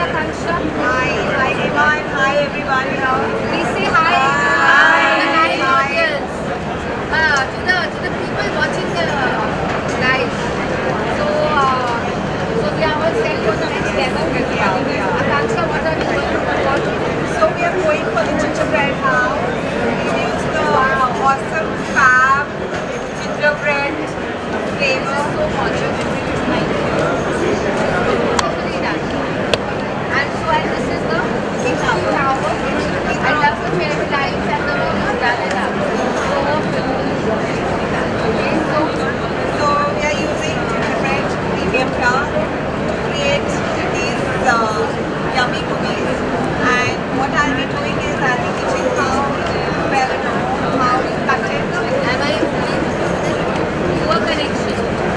Akansha. Hi, hi everyone. Hi everyone. Please say hi. Hi. To audience. To the people watching the live. So we are all set for the next demo. Akansha, what are we going to do? So we are going for the gingerbread house. We use the awesome fab gingerbread flavor. So gorgeous. Thank you. Beautifully done. And this is the cooking tower. I love the fairy lights and the way you've done it up. So we are using gingerbread premium flour to create these yummy cookies. And what I'll be doing is I'll be teaching how to prepare the dough, how to cut it. Am I poor connection?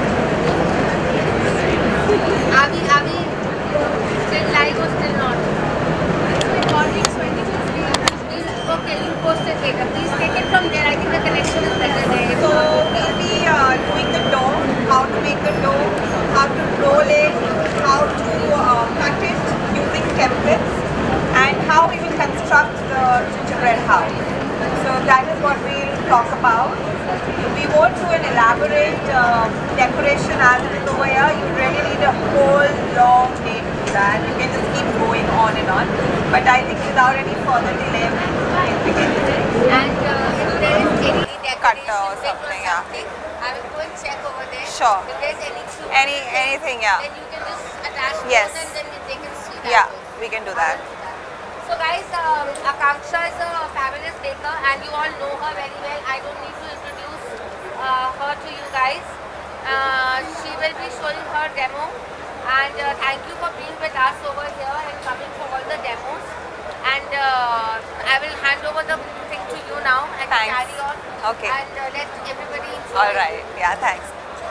Are we still live or still not? Recording 20 Okay, you post it later. Please take it from there. I think the connection is better there. So we'll be doing the dough, how to make the dough, how to roll it, how to cut it using templates, and how we will construct the gingerbread house. So that is what we'll talk about. We won't do an elaborate decoration as it is over here. You really need a whole long day to do that. You can just keep going on and on. But I think without any further delay, we can begin. And if there is any decoration or bit something, yeah. I will go and check over there. Sure. If there's anything, Anything, yeah. then you can just attach Yes. those and then they can see that. Yeah, we can do that. So guys, Akansha is a fabulous baker and you all know her very well. I don't need to introduce her to you guys. She will be showing her demo, and thank you for being with us over here and coming for all the demos. And I will hand over the thing to you now and Thanks. carry on. Okay. And let everybody enjoy. Alright, yeah, thanks.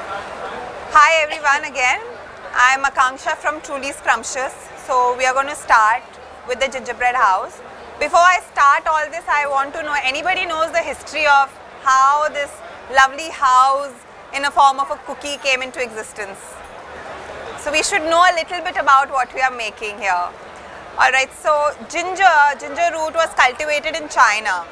Hi everyone again. I'm Akansha from Truly Scrumptious. So we are going to start with the gingerbread house. Before I start all this, I want to know, anybody knows the history of how this lovely house in a form of a cookie came into existence? So we should know a little bit about what we are making here. Alright, so ginger root was cultivated in China.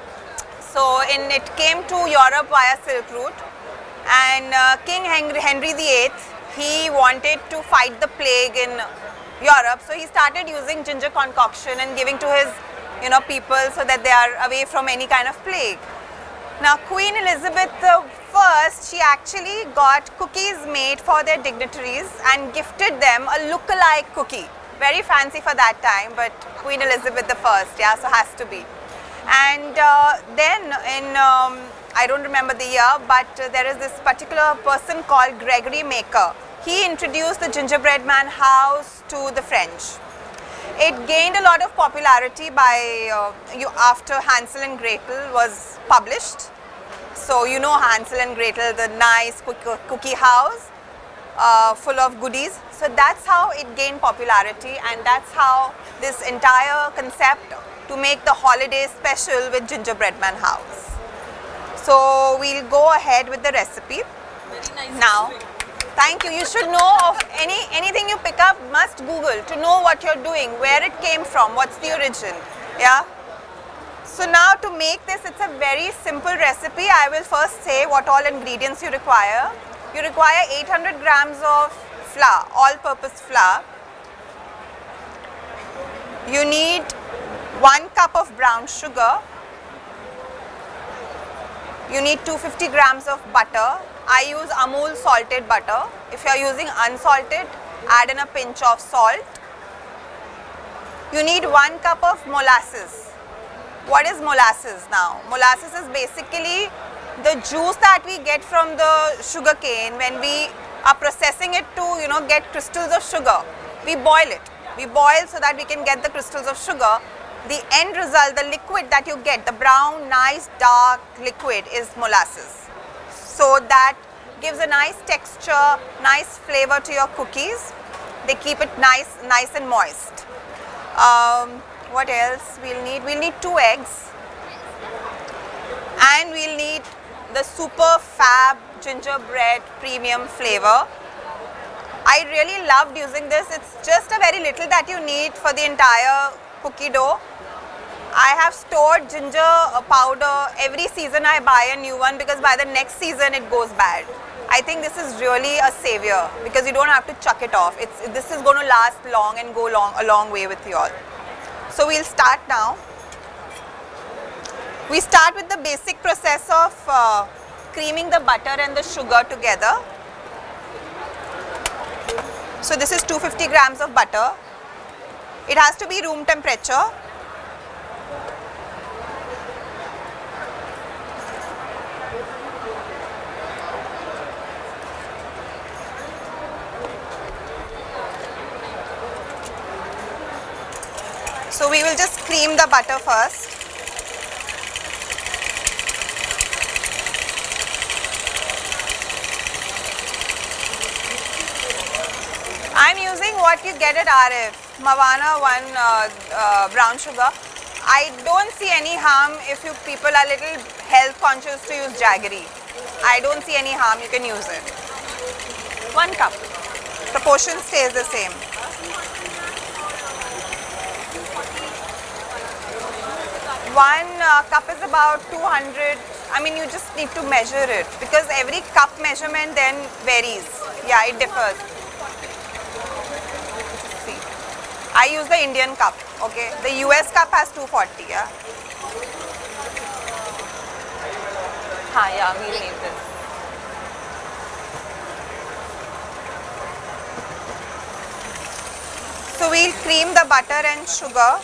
So it came to Europe via Silk Route, and King Henry VIII, he wanted to fight the plague in Europe, so he started using ginger concoction and giving to his people so that they are away from any kind of plague. Now Queen Elizabeth I, she actually got cookies made for their dignitaries and gifted them a look-alike cookie. Very fancy for that time, but Queen Elizabeth I, yeah, so has to be. And then in, I don't remember the year, but there is this particular person called Gregory Maker. He introduced the gingerbread man house to the French. It gained a lot of popularity by after Hansel and Gretel was published. So you know Hansel and Gretel, the nice cookie house full of goodies. So that's how it gained popularity, and that's how this entire concept to make the holiday special with gingerbread man house. So we'll go ahead with the recipe. Very nice. Now, thank you. You should know of anything you pick up, must Google to know what you're doing, where it came from, what's the origin. Yeah. So now to make this, it's a very simple recipe. I will first say what all ingredients you require. You require 800 grams of flour, all-purpose flour. You need 1 cup of brown sugar. You need 250 grams of butter. I use Amul salted butter. If you are using unsalted, add in a pinch of salt. You need 1 cup of molasses. What is molasses now? Molasses is basically the juice that we get from the sugar cane when we are processing it to get crystals of sugar. We boil it. We boil so that we can get the crystals of sugar. The end result, the liquid that you get, the brown, nice, dark liquid is molasses. So that gives a nice texture, nice flavor to your cookies. They keep it nice and moist. What else we'll need? We'll need 2 eggs. And we'll need the super fab gingerbread premium flavor. I really loved using this. It's just a very little that you need for the entire cookie dough. I have stored ginger powder. Every season I buy a new one because by the next season it goes bad. I think this is really a savior because you don't have to chuck it off. This is going to last long and go a long way with you all. So we'll start now. We start with the basic process of creaming the butter and the sugar together. So this is 250 grams of butter. It has to be room temperature. So we will just cream the butter first. I am using what you get at RF, Mawana 1 brown sugar. I don't see any harm if you people are little health conscious to use jaggery. I don't see any harm, you can use it. 1 cup. Proportion stays the same. 1 cup is about 200. I mean, you just need to measure it because every cup measurement then varies. Yeah, it differs. See, I use the Indian cup. Okay, the US cup has 240. Yeah. Yeah, we'll need this. So we'll cream the butter and sugar.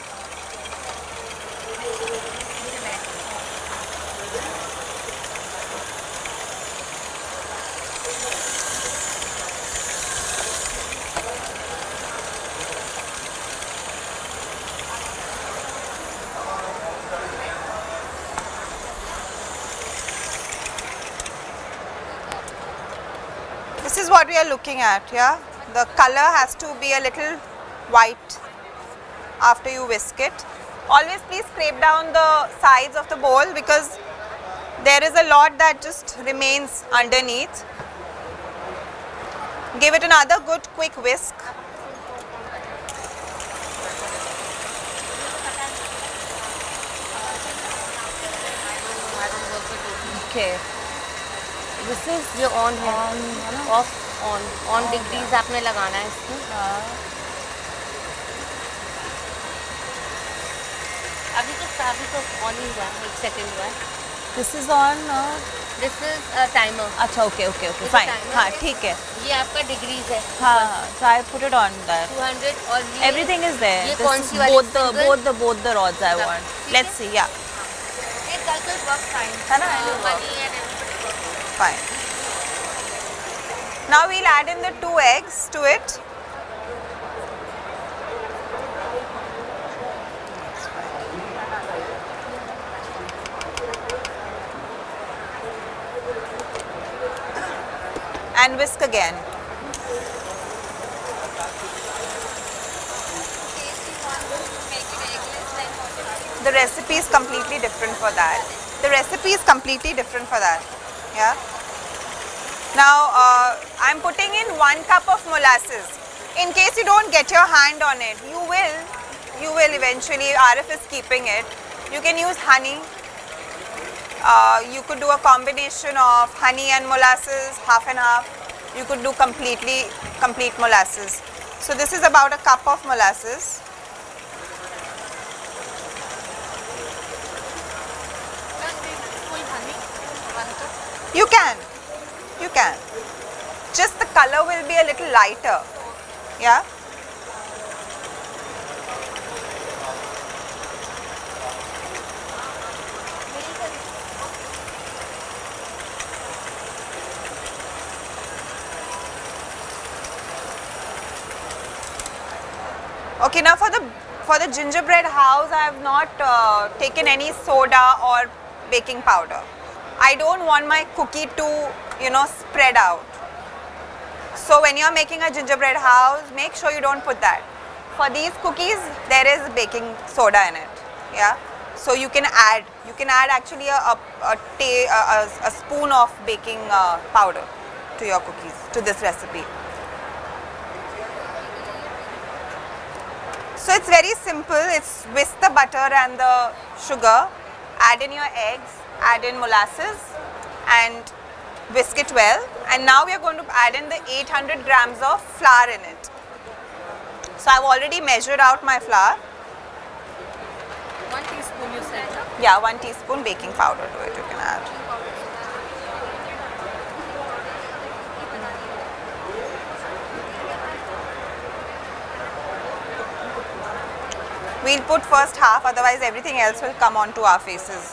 This is what we are looking at, yeah. The color has to be a little white after you whisk it. Always please scrape down the sides of the bowl because there is a lot that just remains underneath. Give it another good quick whisk. Okay. This is ये on है, off on degrees आपने लगाना है इसमें. अभी तो on ही हुआ है, 1 second हुआ है. This is on. This is a timer. अच्छा, okay, fine. हाँ, ठीक है. ये आपका degrees है. हाँ, so I put it on there. 200 और ये Everything is there. ये this कौन is सी वाली both the rods I want. Let's see, yeah. It does work fine. है ना? Fine. Now we'll add in the 2 eggs to it. And whisk again. The recipe is completely different for that. Yeah. Now I'm putting in 1 cup of molasses. In case you don't get your hand on it, you will eventually. RF is keeping it. You can use honey. You could do a combination of honey and molasses, half and half. You could do complete molasses. So this is about a cup of molasses. You can. Just the color will be a little lighter. Yeah. Okay, now for the gingerbread house, I have not taken any soda or baking powder. I don't want my cookie to, spread out. So when you are making a gingerbread house, make sure you don't put that. For these cookies, there is baking soda in it. Yeah. So you can add actually a spoon of baking powder to your cookies, to this recipe. So it's very simple. It's whisk the butter and the sugar, add in your eggs, add in molasses and whisk it well. And now we are going to add in the 800 grams of flour in it. So I've already measured out my flour. 1 teaspoon you said, no? Yeah, 1 teaspoon baking powder to it you can add. We'll put first half, otherwise everything else will come onto our faces.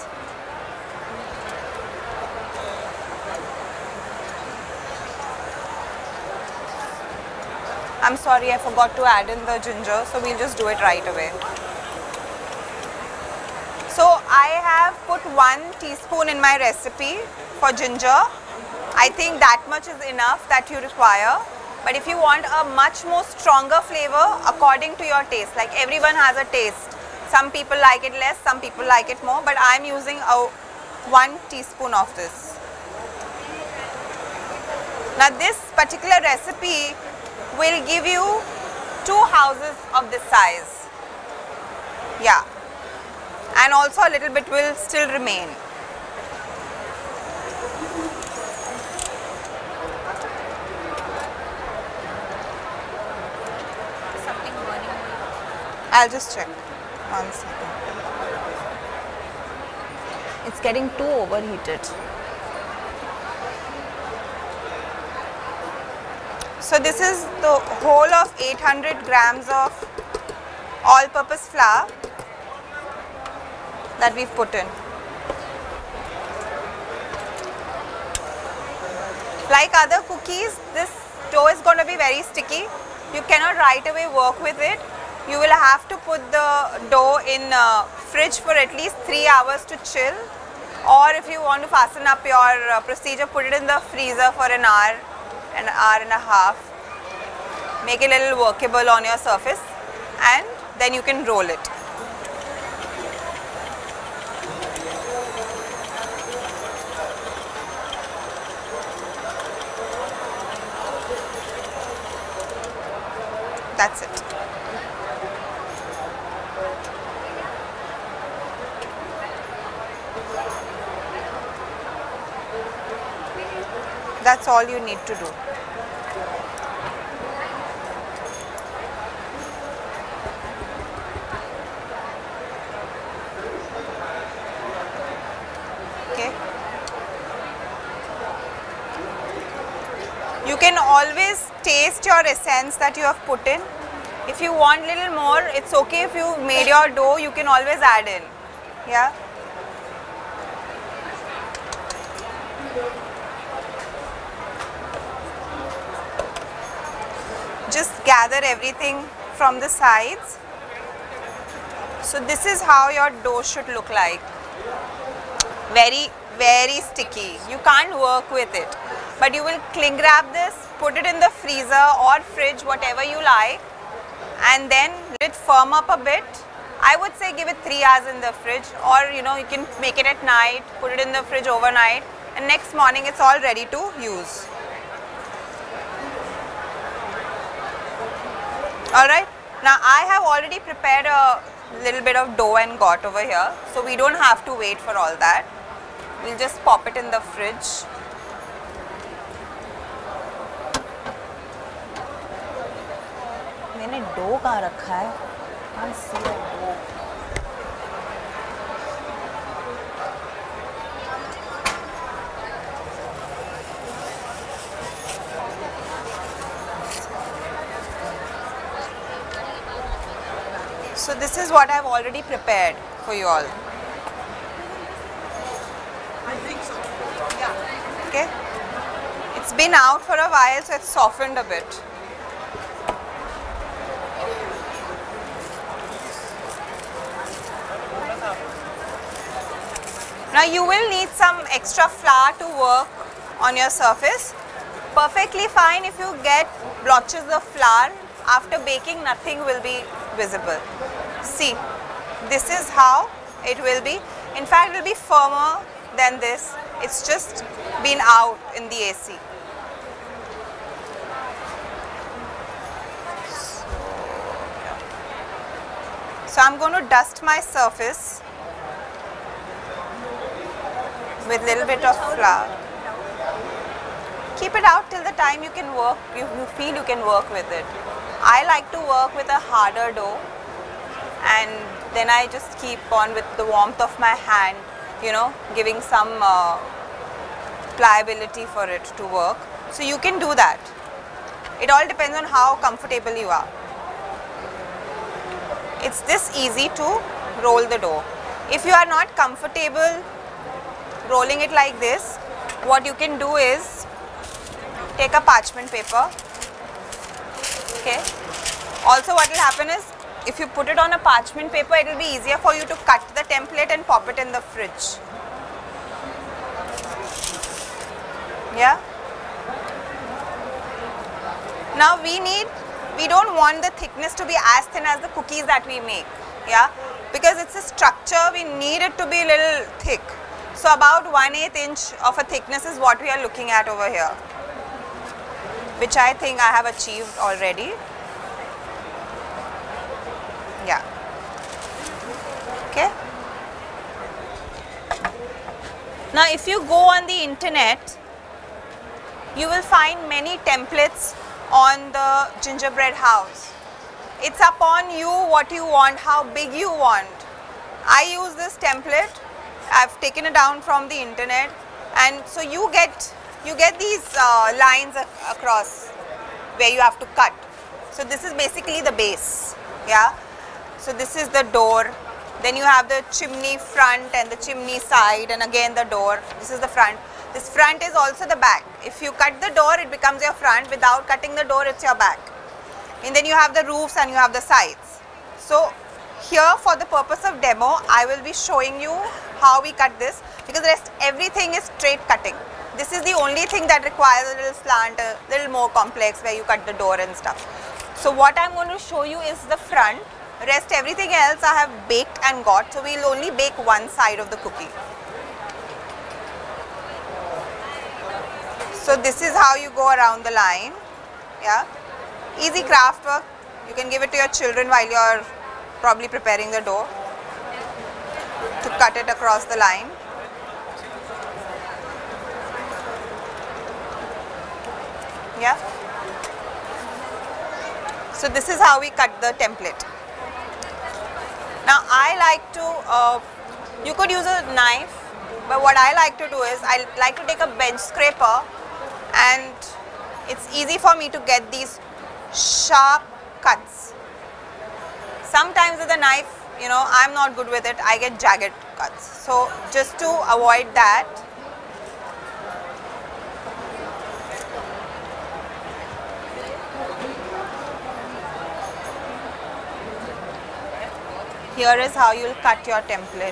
I'm sorry, I forgot to add in the ginger, so we'll just do it right away. So I have put 1 teaspoon in my recipe for ginger. I think that much is enough that you require. But if you want a much more stronger flavor according to your taste, like everyone has a taste. Some people like it less, some people like it more, but I'm using a 1 teaspoon of this. Now this particular recipe will give you 2 houses of this size. Yeah. And also a little bit will still remain. Something burning. I'll just check. 1 second. It's getting too overheated. So this is the whole of 800 grams of all-purpose flour that we've put in. Like other cookies, this dough is going to be very sticky. You cannot right away work with it. You will have to put the dough in fridge for at least 3 hours to chill. Or if you want to fasten up your procedure, put it in the freezer for an hour and a half. Make it a little workable on your surface and then you can roll it. That's it. That's all you need to do. Okay. You can always taste your essence that you have put in. If you want a little more, it's okay. If you made your dough, you can always add in. Yeah. Just gather everything from the sides. So this is how your dough should look like. Very, very sticky. You can't work with it. But you will cling wrap this, put it in the freezer or fridge, whatever you like, and then let it firm up a bit. I would say give it 3 hours in the fridge, or you can make it at night, put it in the fridge overnight, and next morning it's all ready to use. Alright, now I have already prepared a little bit of dough and got over here, so we don't have to wait for all that. We'll just pop it in the fridge. मैंने dough कहाँ रखा है? Can't see the dough. So this is what I've already prepared for you all. Okay. It's been out for a while, so it's softened a bit. Now you will need some extra flour to work on your surface. Perfectly fine if you get blotches of flour. After baking, nothing will be visible. See, this is how it will be. In fact, it will be firmer than this. It's just been out in the AC. So I'm going to dust my surface with little bit of flour. Keep it out till the time you can work, you feel you can work with it. I like to work with a harder dough, and then I just keep on with the warmth of my hand, you know, giving some pliability for it to work. So you can do that. It all depends on how comfortable you are. It's this easy to roll the dough. If you are not comfortable rolling it like this, what you can do is take a parchment paper. Okay. Also what will happen is, if you put it on a parchment paper, it will be easier for you to cut the template and pop it in the fridge. Yeah. Now we don't want the thickness to be as thin as the cookies that we make. Yeah. Because it's a structure, we need it to be a little thick. So about 1/8 inch of a thickness is what we are looking at over here, which I think I have achieved already. Yeah. Okay. Now if you go on the internet, you will find many templates on the gingerbread house. It's upon you what you want, how big you want. I use this template. I've taken it down from the internet, and so you get these lines across where you have to cut. So this is basically the base. Yeah. So this is the door. Then you have the chimney front and the chimney side, and again the door. This is the front. This front is also the back. If you cut the door, it becomes your front. Without cutting the door, it's your back. And then you have the roofs and you have the sides. So here, for the purpose of demo, I will be showing you how we cut this, because the rest everything is straight cutting. This is the only thing that requires a little slant, a little more complex, where you cut the door and stuff. So what I'm going to show you is the front. Rest everything else I have baked and got. So we'll only bake one side of the cookie. So this is how you go around the line. Yeah. Easy craft work. You can give it to your children while you're probably preparing the dough to cut it across the line. Yeah. So this is how we cut the template. Now I like to, you could use a knife, but what I like to do is, I like to take a bench scraper, and it's easy for me to get these sharp cuts. Sometimes with a knife, you know, I'm not good with it, I get jagged cuts. So just to avoid that, here is how you'll cut your template.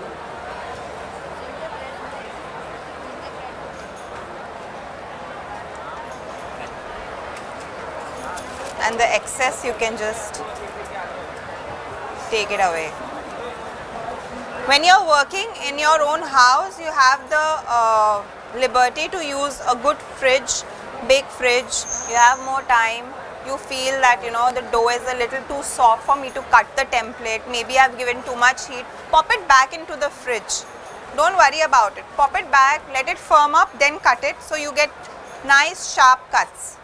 And the excess you can just take it away. When you're working in your own house, you have the liberty to use a good fridge, big fridge. You have more time. You feel that, you know, the dough is a little too soft for me to cut the template. Maybe I've given too much heat. Pop it back into the fridge. Don't worry about it. Pop it back, let it firm up, then cut it, so you get nice sharp cuts.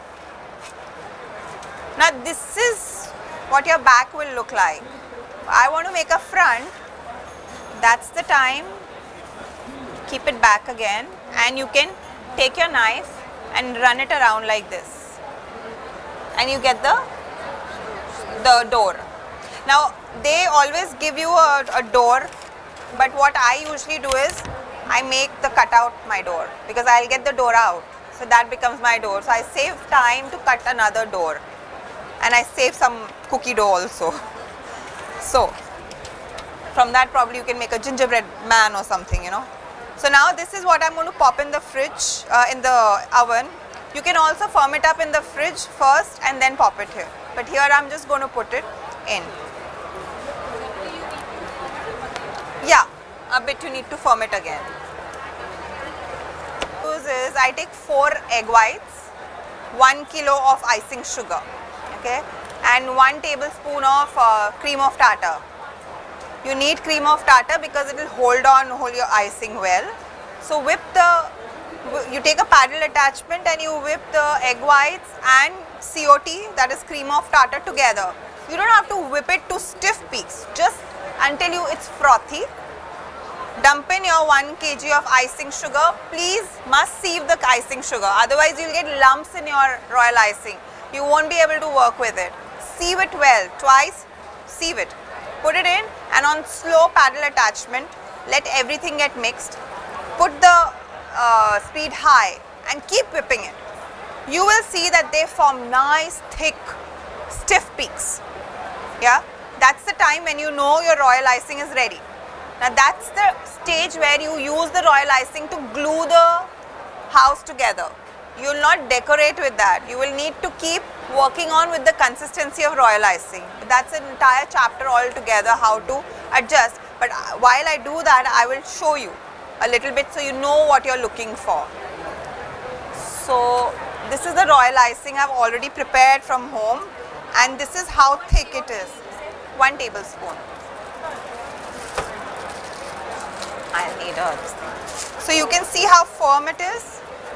Now this is what your back will look like. I want to make a front. That's the time. Keep it back again, and you can take your knife and run it around like this, and you get the door. Now they always give you a door, but what I usually do is I make the cutout my door, because I'll get the door out. So that becomes my door. So I save time to cut another door, and I save some cookie dough also. So from that probably you can make a gingerbread man or something, you know. So now this is what I'm going to pop in the fridge, in the oven. You can also firm it up in the fridge first and then pop it here. But here I'm just going to put it in. Yeah, a bit you need to firm it again. Is I take 4 egg whites, 1 kilo of icing sugar, okay, and 1 tablespoon of cream of tartar. You need cream of tartar because it will hold your icing well. So you take a paddle attachment and you whip the egg whites and COT, that is cream of tartar, together. You don't have to whip it to stiff peaks, just until it's frothy. Dump in your 1 kg of icing sugar. Please must sieve the icing sugar, otherwise you will get lumps in your royal icing. You won't be able to work with it. Sieve it well, twice sieve it. Put it in and on slow paddle attachment, let everything get mixed. Put the speed high and keep whipping it. You will see that they form nice, thick, stiff peaks. Yeah, that's the time when you know your royal icing is ready. Now that's the stage where you use the royal icing to glue the house together. You will not decorate with that. You will need to keep working on with the consistency of royal icing. That's an entire chapter altogether, how to adjust. But while I do that, I will show you a little bit so you know what you're looking for. So this is the royal icing I've already prepared from home, and this is how thick it is. 1 tablespoon. I'll need this thing. So you can see how firm it is.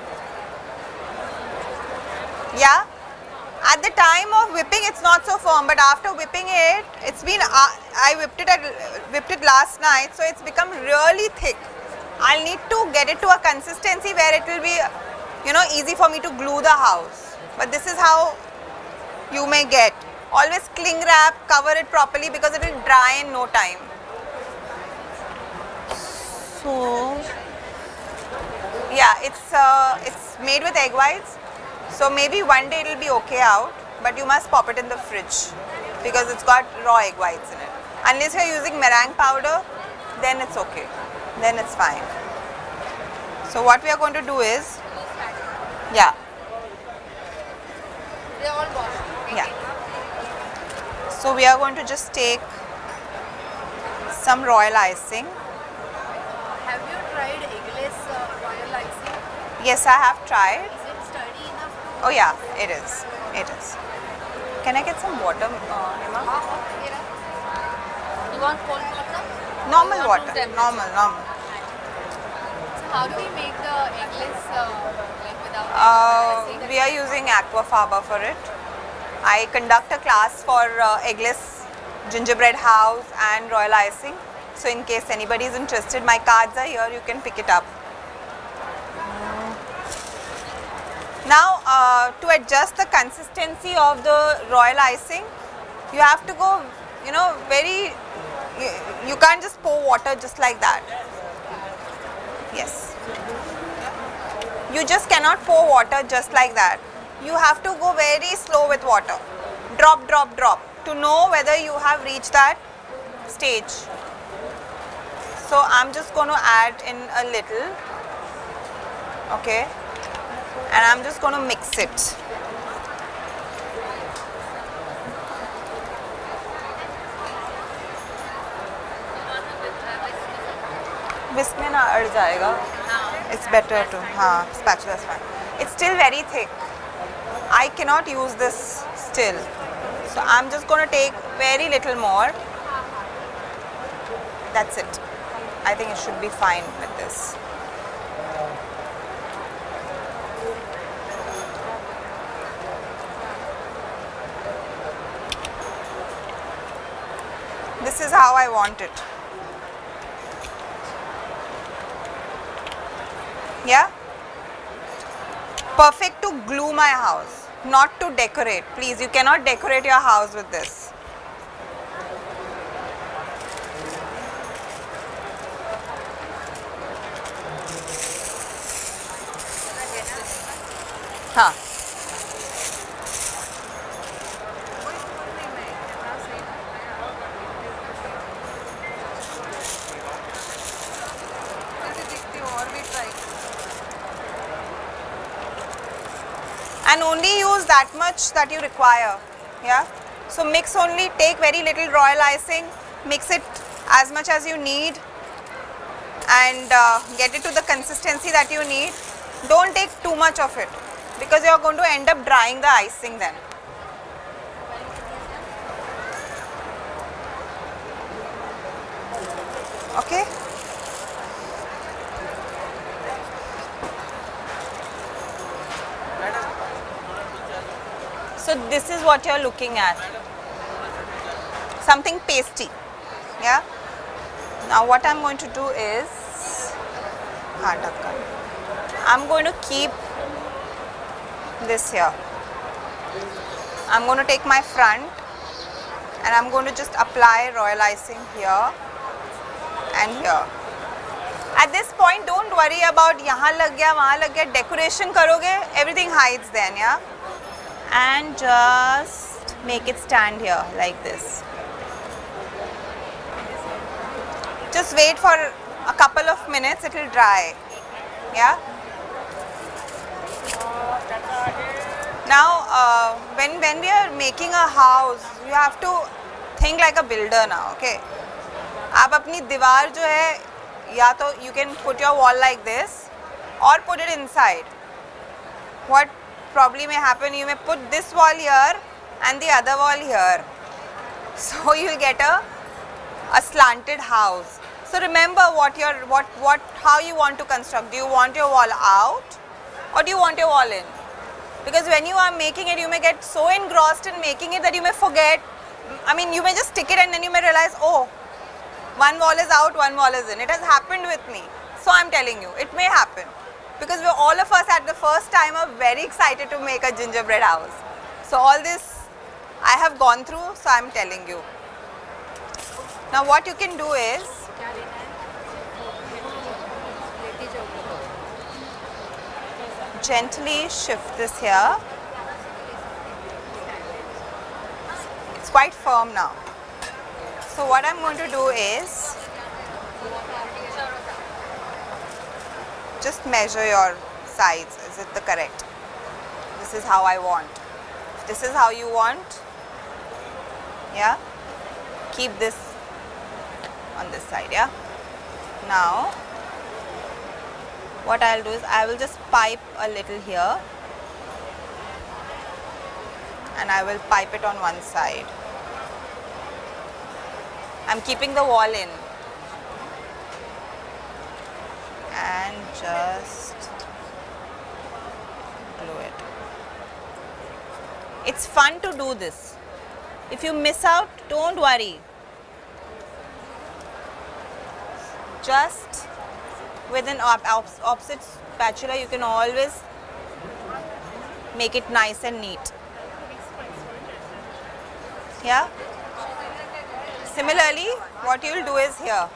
Yeah, at the time of whipping it's not so firm, but after whipping it, I whipped it last night, so it's become really thick. I'll need to get it to a consistency where it will be, easy for me to glue the house. But this is how you may get. Always cling wrap, cover it properly because it will dry in no time. So yeah, it's made with egg whites. So maybe one day it will be okay out, but you must pop it in the fridge because it's got raw egg whites in it. Unless you're using meringue powder, then it's okay. Then it's fine. So what we are going to do is, yeah. They're all washed. Yeah. So we are going to just take some royal icing. Have you tried eggless royal icing? Yes, I have tried. Is it sturdy enough to? Oh yeah, it is. It is. Can I get some water, Hema? You want cold water? Normal You want water. room temperature? Normal. So how do we make the eggless like without icing? We are using aquafaba for it. I conduct a class for eggless gingerbread house and royal icing. So in case anybody is interested, my cards are here, you can pick it up. Now to adjust the consistency of the royal icing, you have to go, you can't just pour water just like that. Yes. You just cannot pour water just like that. You have to go very slow with water. Drop, drop, drop to know whether you have reached that stage. So I'm just going to add in a little, okay, and I'm just going to mix it. Whisk में ना अड़ जाएगा. It's better to, spatula is fine. It's still very thick. I cannot use this still. So I'm just going to take very little more. That's it. I think it should be fine with this. This is how I want it. Yeah? Perfect to glue my house, not to decorate. Please, you cannot decorate your house with this. हाँ. And only use that much that you require. Yeah. So mix only, take very little royal icing, mix it as much as you need, and get it to the consistency that you need. Don't take too much of it because you are going to end up drying the icing then. Okay. So this is what you're looking at. Something pasty. Yeah. Now what I'm going to do is, I'm going to keep this here. I'm going to take my front and I'm going to just apply royal icing here and here. At this point, don't worry about yahan lag gaya, wahan lag gaya. Decoration karoge, everything hides then, yeah. And just make it stand here like this. Just wait for a couple of minutes, it will dry. Yeah. Now, when we are making a house, you have to think like a builder now. Okay. आप अपनी दीवार जो है, या तो you can put your wall like this, or put it inside. What probably may happen, you may put this wall here and the other wall here. So you will get a slanted house. So remember how you want to construct. Do you want your wall out or do you want your wall in? Because when you are making it, you may get so engrossed in making it that you may forget. I mean, you may just stick it and then you may realize, oh, one wall is out, one wall is in. It has happened with me. So I'm telling you, it may happen. Because all of us at the first time are very excited to make a gingerbread house. So all this I have gone through, so I'm telling you. Now what you can do is, gently shift this here. It's quite firm now. So what I'm going to do is, just measure your sides. Is it the correct? This is how I want. If this is how you want, yeah, keep this on this side, yeah. Now what I'll do is I will just pipe a little here and I will pipe it on one side. I'm keeping the wall in and just glue it. It's fun to do this. If you miss out, don't worry. Just with an opposite spatula, you can always make it nice and neat. Yeah? Similarly, what you will do is here.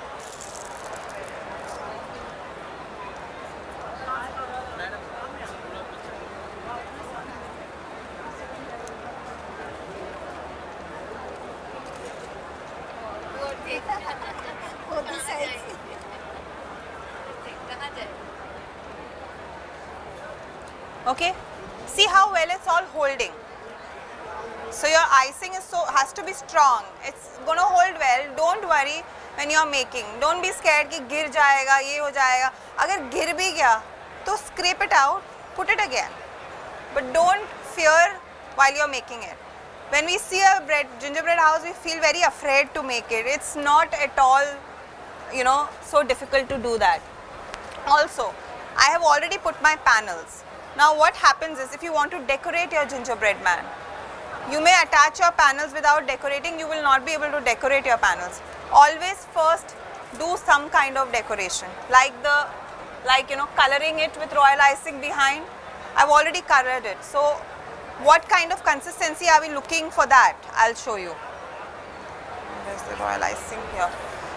Okay, see how well it's all holding. So your icing has to be strong. It's going to hold well. Don't worry when you are making. Don't be scared कि गिर जाएगा, ये हो जाएगा. अगर गिर भी गया, तो scrape it out, put it again. But don't fear while you are making it. When we see a gingerbread house, we feel very afraid to make it. It's not at all, so difficult to do that. Also, I have already put my panels. Now what happens is, if you want to decorate your gingerbread man, you may attach your panels without decorating. You will not be able to decorate your panels. Always first do some kind of decoration, like coloring it with royal icing behind. I've already colored it. So what kind of consistency are we looking for that? I'll show you. There's the royal icing here.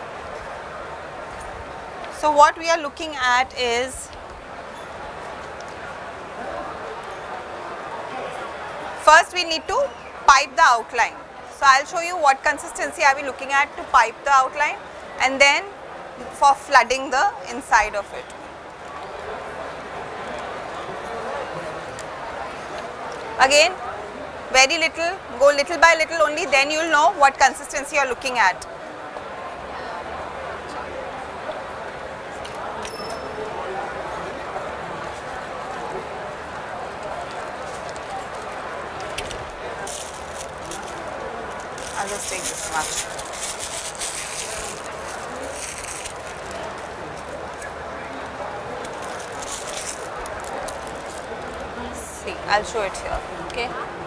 So what we are looking at is, first we need to pipe the outline. So I'll show you what consistency are we looking at to pipe the outline, and then for flooding the inside of it. Again, very little, go little by little only, then you will know what consistency you are looking at. I'll just take this much. I'll show it here. Okay.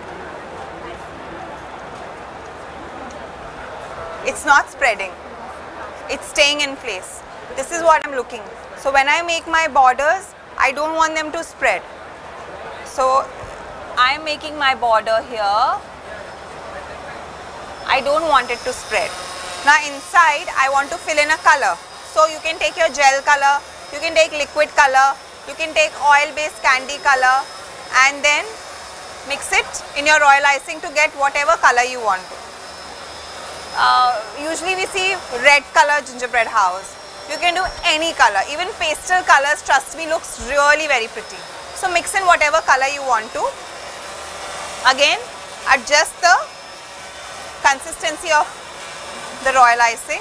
It's not spreading. It's staying in place. This is what I'm looking. So when I make my borders, I don't want them to spread. So I'm making my border here. I don't want it to spread. Now inside I want to fill in a color. So you can take your gel color, you can take liquid color, you can take oil based candy color and then mix it in your royal icing to get whatever color you want to. Usually we see red color gingerbread house. You can do any color, even pastel colors, trust me, looks really very pretty. So mix in whatever color you want to. Again, adjust the consistency of the royal icing.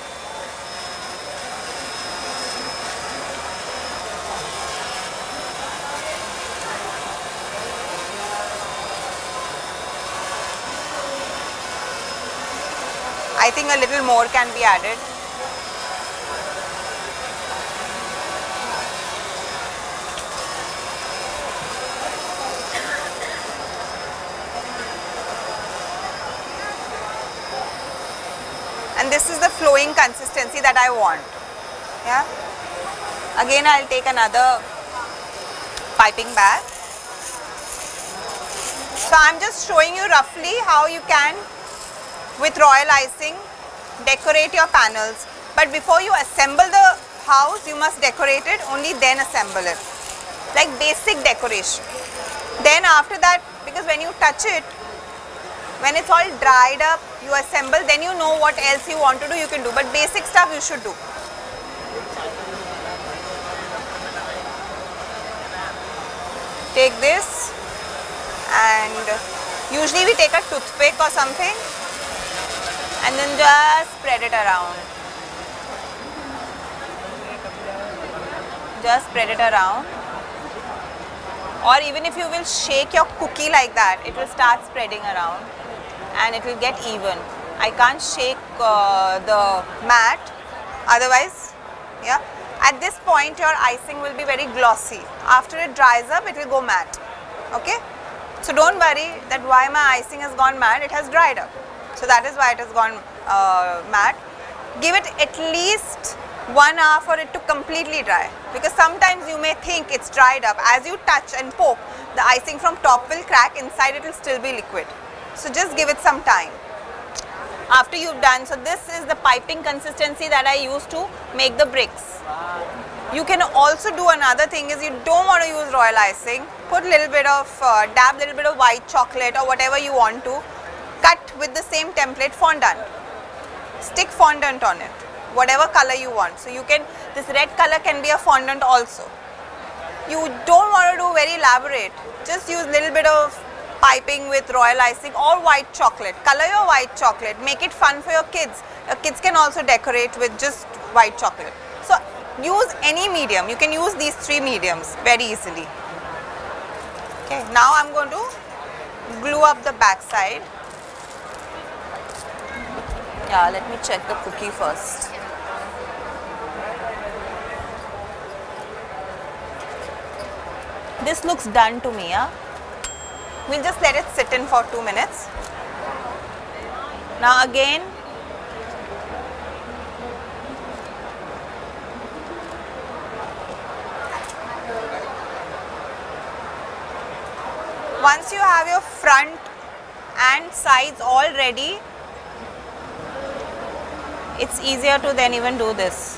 I think a little more can be added. And this is the flowing consistency that I want. Yeah. Again, I'll take another piping bag. So I'm just showing you roughly how you can, with royal icing, decorate your panels. But before you assemble the house, you must decorate it, only then assemble it. Like basic decoration. Then after that, because when you touch it, when it's all dried up, you assemble, then you know what else you want to do, you can do. But basic stuff you should do. Take this and usually we take a toothpick or something and then just spread it around. Just spread it around. Or even if you will shake your cookie like that, it will start spreading around and it will get even. I can't shake the mat, otherwise, yeah. At this point your icing will be very glossy. After it dries up, it will go matte, okay. So don't worry that why my icing has gone matte, it has dried up. So that is why it has gone matte. Give it at least 1 hour for it to completely dry, because sometimes you may think it's dried up. As you touch and poke, the icing from top will crack, inside it will still be liquid. So just give it some time. After you've done, so this is the piping consistency that I use to make the bricks. You can also do another thing is, you don't want to use royal icing, put little bit of, dab little bit of white chocolate or whatever you want to, cut with the same template fondant. Stick fondant on it, whatever color you want. So you can, this red color can be a fondant also. You don't want to do very elaborate, just use little bit of piping with royal icing or white chocolate. Color your white chocolate, make it fun for your kids. Your kids can also decorate with just white chocolate. So use any medium, you can use these 3 mediums very easily. Okay, now I'm going to glue up the back side. Yeah, let me check the cookie first. This looks done to me, yeah? We'll just let it sit in for 2 minutes. Now again, once you have your front and sides all ready, it's easier to then even do this.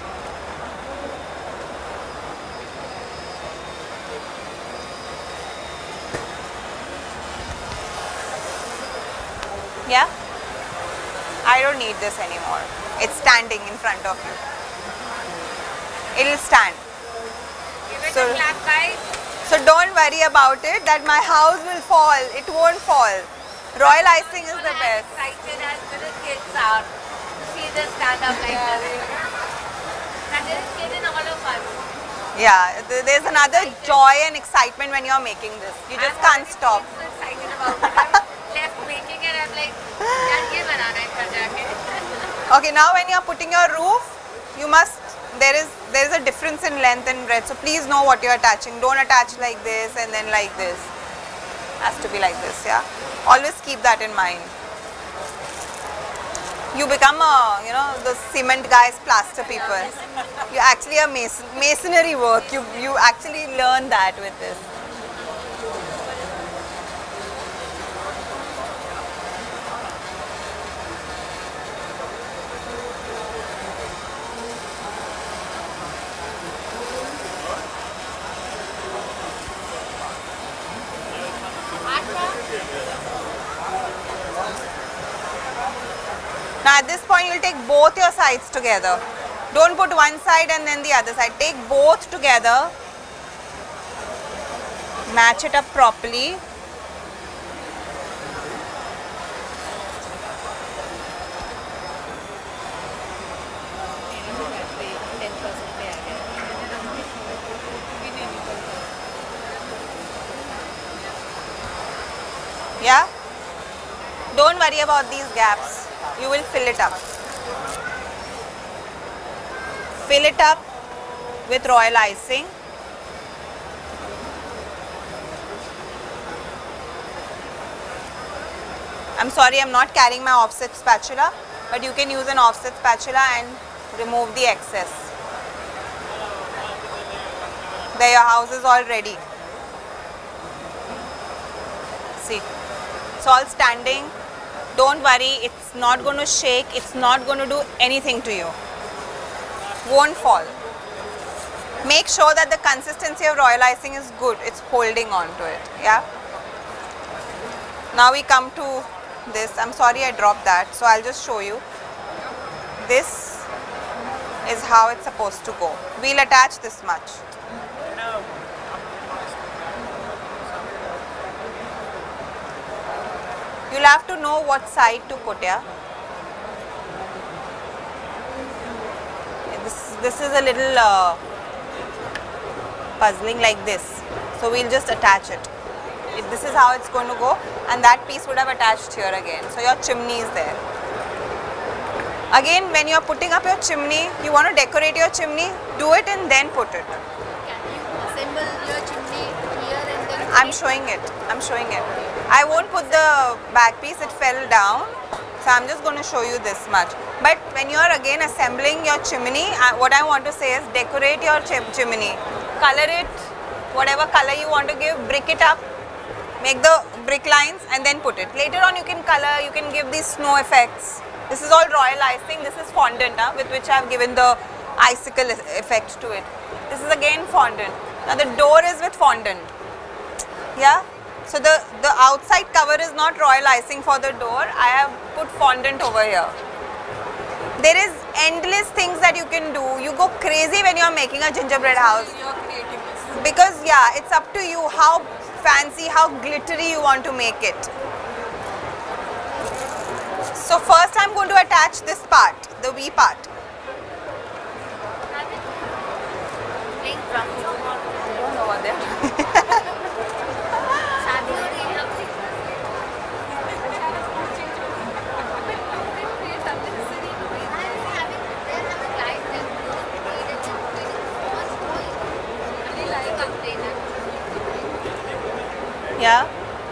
Yeah, I don't need this anymore. It's standing in front of you. It'll stand. Give it a clap, guys. So don't worry about it that my house will fall. It won't fall. Royal icing is the best. Excited as the kids are to see this stand up like this. And there is kid in all of us. Yeah, there's another joy and excitement when you're making this. You just can't stop. I'm so excited about it. I'm left making it. I'm like, yaar ye banana hai ghar jaake. Okay, now when you're putting your roof, you must, there is a difference in length and breadth. So please know what you're attaching. Don't attach like this and then like this. Has to be like this, yeah. Always keep that in mind. You become a, you know, the cement guys, plaster people. You actually a masonry work. You actually learn that with this. Now at this point you will take both your sides together. Don't put one side and then the other side. Take both together. Match it up properly. Yeah? Don't worry about these gaps. You will fill it up. Fill it up with royal icing. I'm sorry, I'm not carrying my offset spatula, but you can use an offset spatula and remove the excess. There, your house is all ready. See, it's all standing. Don't worry, it's not going to shake, it's not going to do anything to you. Won't fall. Make sure that the consistency of royal icing is good, it's holding on to it, yeah. Now we come to this. I'm sorry I dropped that, so I'll just show you. This is how it's supposed to go. We'll attach this much. You'll have to know what side to put, yeah. This is a little puzzling like this. So we'll just attach it. This is how it's going to go, and that piece would have attached here again. So your chimney is there. Again, when you are putting up your chimney, you want to decorate your chimney, do it and then put it. Can you assemble your chimney here and then? I'm showing it. I'm showing it. I won't put the back piece, it fell down. So I'm just going to show you this much. But when you are again assembling your chimney, what I want to say is decorate your chimney. Color it, whatever color you want to give, brick it up. Make the brick lines and then put it. Later on you can color, you can give these snow effects. This is all royal icing. This is fondant with which I have given the icicle effect to it. This is again fondant. Now the door is with fondant. Yeah. So the outside cover is not royal icing for the door. I have put fondant over here. There is endless things that you can do. You go crazy when you are making a gingerbread house. Your creativeness. Because yeah, it's up to you how fancy, how glittery you want to make it. So first I'm going to attach this part, the V part. Playing drums. I don't know what they're doing. शादी हो रही है अपनी। Yeah.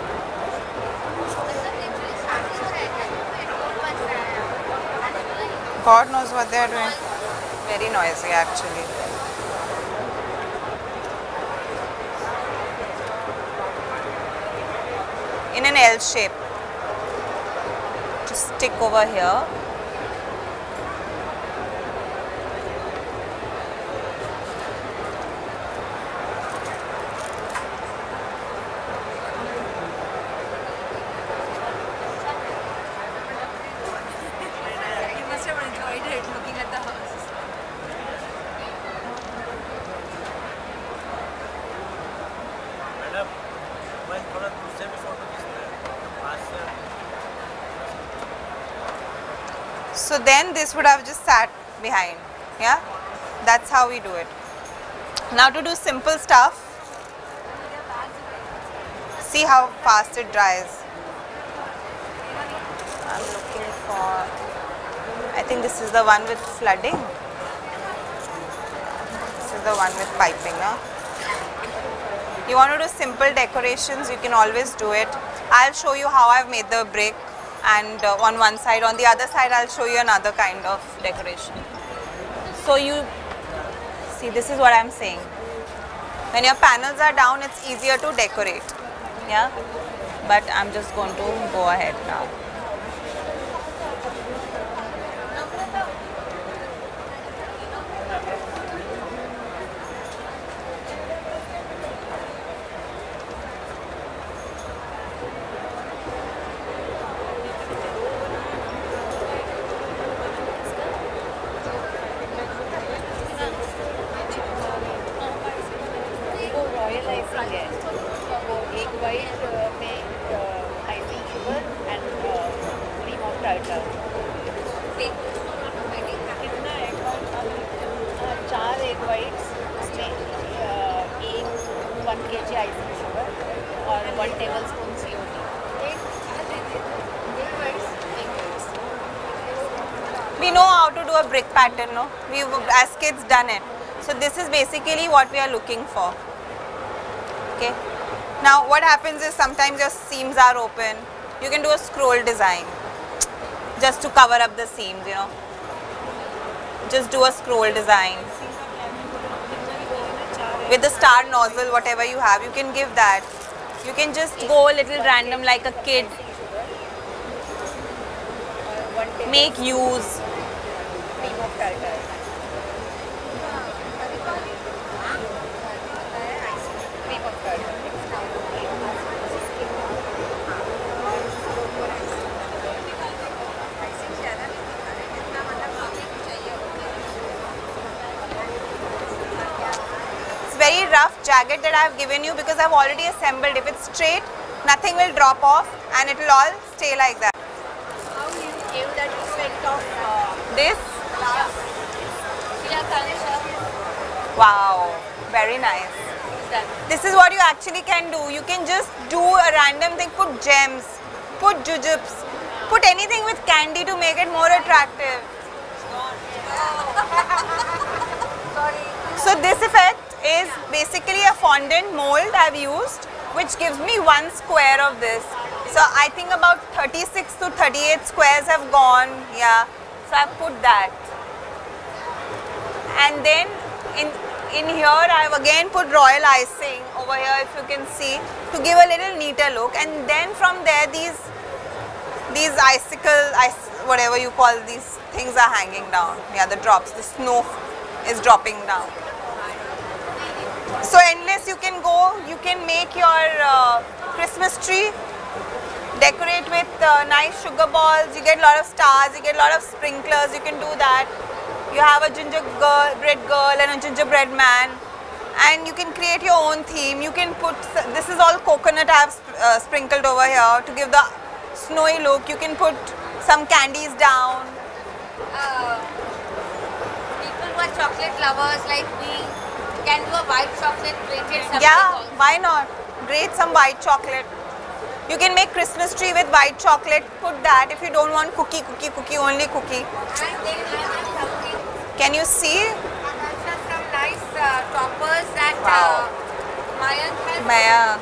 God knows what they are doing. Very noisy actually. In an L shape. Just stick over here. You must have enjoyed it looking at the house. Madam मैं थोड़ा दूसरे भी photo खींचना है पास से So then this would have just sat behind. Yeah, that's how we do it. Now to do simple stuff, see how fast it dries. I'm looking for, I think this is the one with flooding. This is the one with piping. You want to do simple decorations, you can always do it. I'll show you how I've made the brick, and on one side, on the other side I'll show you another kind of decoration. So you see, this is what I'm saying. When your panels are down, it's easier to decorate. Yeah, but I'm just going to go ahead now. We know how to do a brick pattern, no? We've as kids done it. So this is basically what we are looking for. Okay. Now what happens is sometimes your seams are open. You can do a scroll design just to cover up the seams, you know. Just do a scroll design. With the star nozzle, whatever you have, you can give that. You can just go a little random like a kid. Make use. Very rough, jagged that I have given you because I have already assembled. If it's straight, nothing will drop off and it will all stay like that. How you give that effect of This? Wow, very nice. This is what you actually can do. You can just do a random thing, put gems, put jujubes, put anything with candy to make it more attractive. So this effect is basically a fondant mold I've used, which gives me 1 square of this. So I think about 36 to 38 squares have gone, yeah. So I've put that. And then in here I've again put royal icing over here, if you can see, to give a little neater look. And then from there these whatever you call these things are hanging down. Yeah, the drops, the snow is dropping down. So endless you can go, you can make your Christmas tree, decorate with nice sugar balls, you get a lot of stars, you get a lot of sprinklers, you can do that. You have a gingerbread girl and a gingerbread man, and you can create your own theme. You can put, this is all coconut I have sprinkled over here to give the snowy look. You can put some candies down. People who are chocolate lovers like me can do a white chocolate grated something. Yeah, Also. why not? Grate some white chocolate. You can make Christmas tree with white chocolate. Put that if you don't want cookie, only cookie. And then I have something. Can you see? Some nice toppers that Wow. Mayank has. Maya.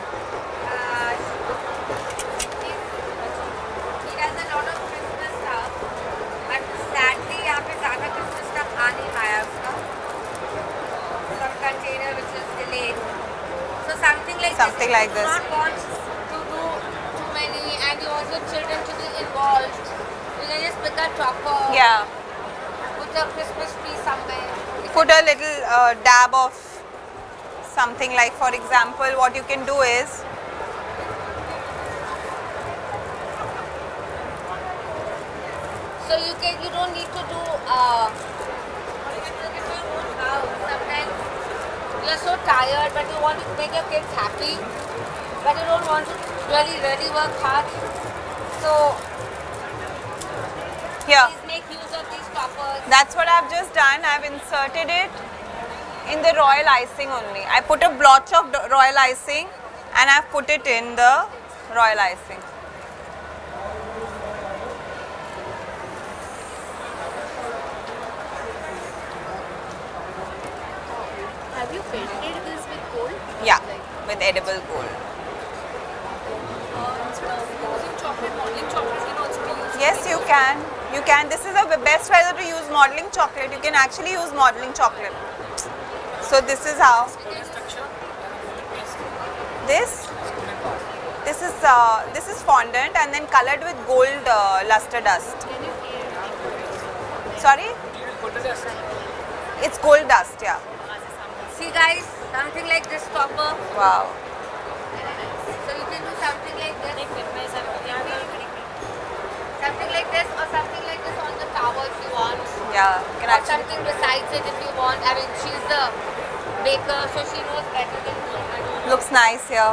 He does a lot of Christmas stuff, but sadly यहाँ पे ज़्यादा Christmas stuff आ नहीं पाया उसका. Some container which is delayed. So something like this. Not want to do too many, and you want your children to be involved. You can just pick a topper. Yeah. Put a Christmas tree somewhere. Put a little dab of something, like for example what you can do is so you don't need to do sometimes you're so tired but you want to make your kids happy but you don't want to really work hard, so here. please make use of these toppers. That's what I've just done. I've inserted it in the royal icing only. I put a blotch of royal icing and I've put it in the royal icing. have you painted this with gold? Yeah, with with edible gold. Using chocolate, modeling chocolate can also be used. Yes, you can. You can. This is the best weather to use modeling chocolate. You can actually use modeling chocolate. So this is how. This is fondant and then colored with gold luster dust. Sorry? It's gold dust, yeah. See guys, something like this topper. Wow. So you can do something like this. Something like this or something like this on the tower if you want. Yeah. You can Or actually. something besides it if you want. I mean, she's the baker, so she knows better than me. I don't know. Looks nice here.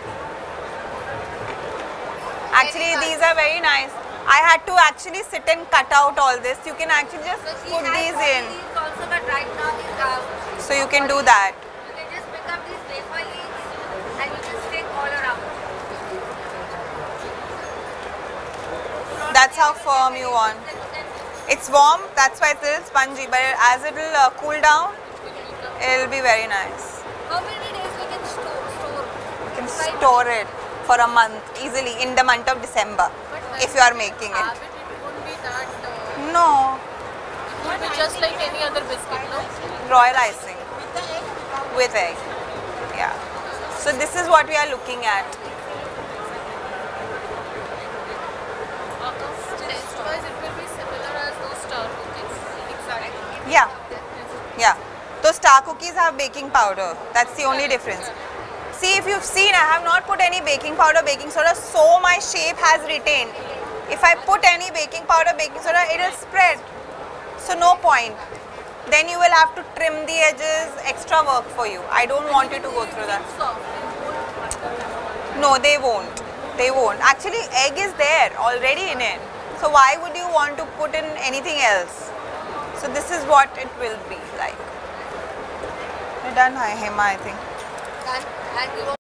Actually, these are very nice. I had to actually sit and cut out all this. You can actually just So she put has these all in. these also, but right now these out. So you can do that. You can just pick up these wafer leaves and you just stick all around. That's how firm you want. It's warm, that's why it's a little spongy, but as it will cool down, it will be very nice. How many days we can store? You can store it for a month easily in the month of December if you are making it. Have it won't be that. No, It will be just like any other biscuit, no? royal icing with egg. Yeah. So this is what we are looking at. Taste-wise, it will be similar as those star cookies. Exactly. Yeah. Yeah. Those star cookies have baking powder. That's the only difference. See, if you've seen, I have not put any baking powder, baking soda, so my shape has retained. If I put any baking powder, baking soda, it will spread. So no point. Then you will have to trim the edges, extra work for you. I don't want you to go through that. No, they won't. They won't. Actually, egg is there already in it. So why would you want to put in anything else? So this is what it will be like. We're done, Hema, I think. And you